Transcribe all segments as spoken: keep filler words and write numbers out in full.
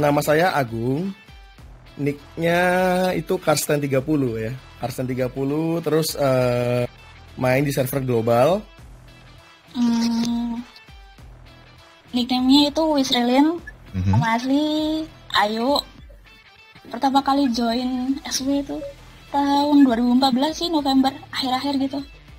nama saya Agung. Nicknya itu Karsten tiga puluh ya. Karsten tiga puluh, terus uh, main di server global. Hmm, nickname-nya itu Wisrelin. Mm-hmm. Nama asli Ayu. Pertama kali join S W itu tahun dua ribu empat belas sih, November, akhir-akhir gitu.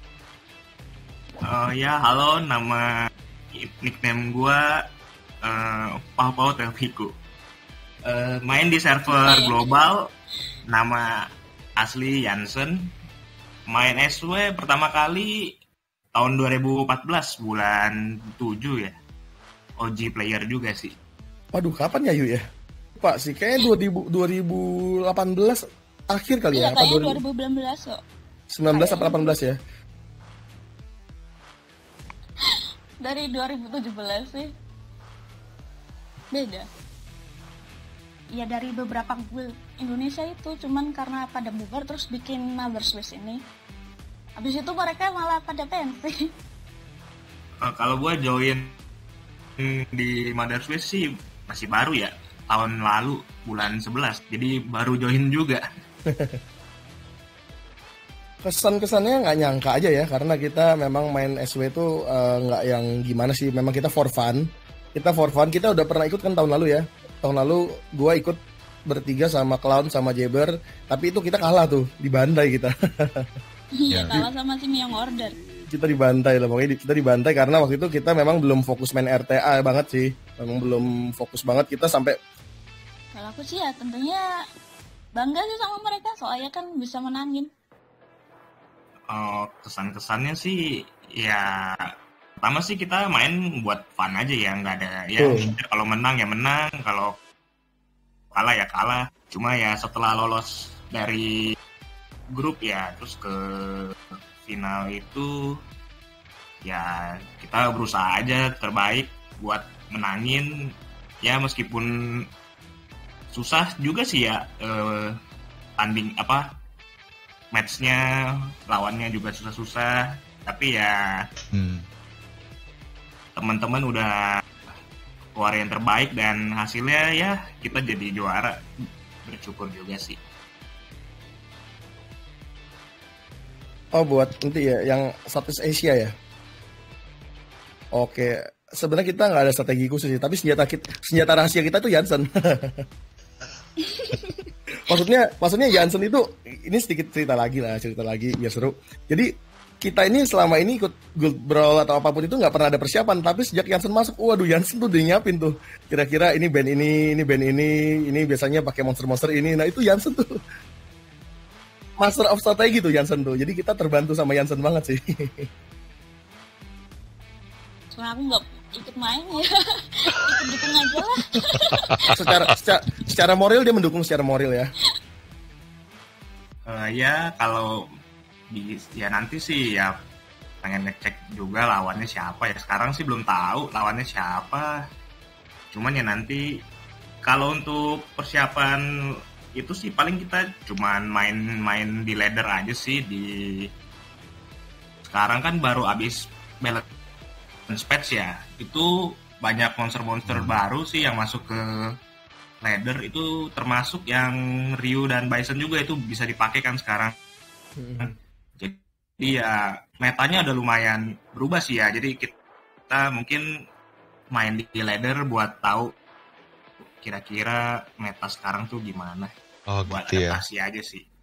Uh, ya, halo, nama nickname gue uh, Pau-Pau Telfiku. Uh, main di server okay. global, nama asli Jansen. Main S W pertama kali tahun dua ribu empat belas, bulan tujuh ya. O G player juga sih. Waduh, kapan ya Yu ya? Pak sih, kayaknya dua ribu delapan belas akhir kali iya, ya? Iya, kayaknya dua ribu sembilan belas kok. sembilan belas atau delapan belas ya? Dari dua ribu tujuh belas sih. Beda. Ya dari beberapa guild Indonesia itu, cuman karena pada bubar terus bikin Mother Swiss ini. Habis itu mereka malah pada pensi. Uh, kalau gue join di Mother Swiss sih masih baru ya. Tahun lalu, bulan sebelas. Jadi baru join juga. Kesan-kesannya nggak nyangka aja ya, karena kita memang main S W itu nggak uh, yang gimana sih, memang kita for fun. Kita for fun, kita udah pernah ikut kan tahun lalu ya. Tahun lalu gue ikut bertiga sama Clown sama Jabber, tapi itu kita kalah tuh, dibantai kita. Iya, kalah sama tim yang order. Kita dibantai lah, pokoknya kita dibantai karena waktu itu kita memang belum fokus main R T A banget sih. Memang belum fokus banget kita sampai. Kalau aku sih ya tentunya bangga sih sama mereka, soalnya kan bisa menangin. Oh, kesan-kesannya sih ya pertama sih kita main buat fun aja ya, nggak ada ya uh. kalau menang ya menang, kalau kalah ya kalah. Cuma ya setelah lolos dari grup ya terus ke final itu ya kita berusaha aja terbaik buat menangin ya, meskipun susah juga sih ya eh, tanding apa matchnya, lawannya juga susah-susah, tapi ya hmm. teman-teman udah keluar yang terbaik dan hasilnya ya kita jadi juara, bersyukur juga sih. Oh, buat nanti ya yang Southeast Asia ya. Oke, sebenarnya kita nggak ada strategi khusus sih, tapi senjata kita, senjata rahasia kita tuh Jansen. maksudnya maksudnya Jansen itu, ini sedikit cerita lagi lah, cerita lagi biar seru. Jadi kita ini selama ini ikut Guild Brawl atau apapun itu nggak pernah ada persiapan, tapi sejak Jansen masuk, waduh Jansen tuh udah nyiapin tuh. Kira-kira ini band ini, ini band ini, ini biasanya pakai monster-monster ini. Nah itu Jansen tuh master of strategi tuh Jansen tuh. Jadi kita terbantu sama Jansen banget sih. Soalnya aku nggak ikut main ya, ikut dukung aja lah. secara, secara secara moral dia mendukung secara moral ya. Uh, ya kalau di ya nanti sih ya pengen ngecek juga lawannya siapa ya. Sekarang sih belum tahu lawannya siapa. Cuman ya nanti kalau untuk persiapan itu sih paling kita cuman main-main di ladder aja sih. Di sekarang kan baru abis balance patch ya, itu banyak monster-monster hmm. baru sih yang masuk ke ladder, itu termasuk yang Ryu dan Bison juga itu bisa dipakai kan sekarang. Hmm. Jadi ya metanya udah lumayan berubah sih ya, jadi kita mungkin main di ladder buat tahu kira-kira meta sekarang tuh gimana. Oh, buat gitu adaptasi ya. aja sih.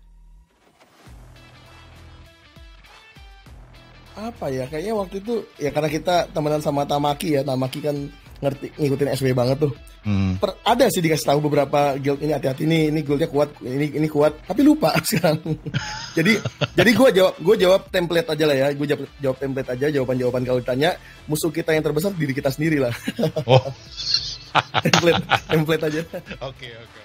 Apa ya, kayaknya waktu itu ya karena kita temenan sama Tamaki ya, Tamaki kan ngerti ngikutin S W banget tuh. Hmm. Per, ada sih dikasih tahu beberapa guild ini, hati-hati nih, ini guildnya kuat, ini ini kuat, tapi lupa sekarang. jadi jadi gue jawab gue jawab template aja lah ya, gue jawab, jawab template aja, jawaban-jawaban kalau ditanya musuh kita yang terbesar diri kita sendiri lah. Oh. template template aja. Oke oke.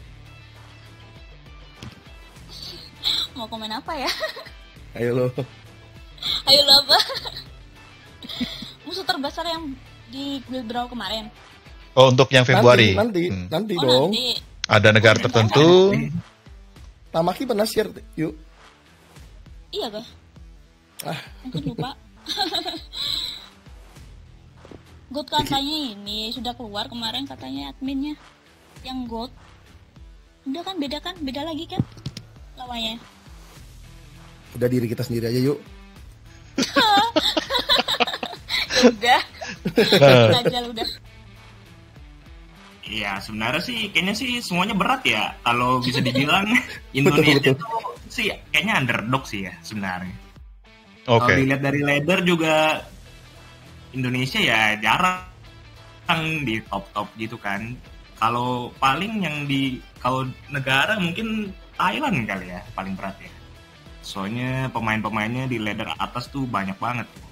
Mau komen apa ya? Ayo lo. Ayo lo apa? Musuh terbesar yang di Guild Brawl kemarin. Oh, untuk yang Februari. Nanti, hmm. nanti, nanti oh, dong. Nanti. Ada negara oh, tertentu. Tamaki pernah share, yuk. Iya kah? Ah. Mungkin lupa. Good kampanye ini sudah keluar kemarin katanya adminnya. yang gold. Udah kan beda kan? Beda lagi kan lawannya. Udah diri kita sendiri aja yuk. Ya udah. Aja udah. Iya, sebenarnya sih kayaknya sih semuanya berat ya. Kalau bisa dibilang Indonesia betul, betul. tuh sih kayaknya underdog sih ya sebenarnya. Oke. Kalau dilihat dari ladder juga Indonesia ya jarang di top-top gitu kan. Kalau paling yang di kalau negara mungkin Thailand kali ya paling berat ya. Soalnya pemain-pemainnya di ladder atas tuh banyak banget.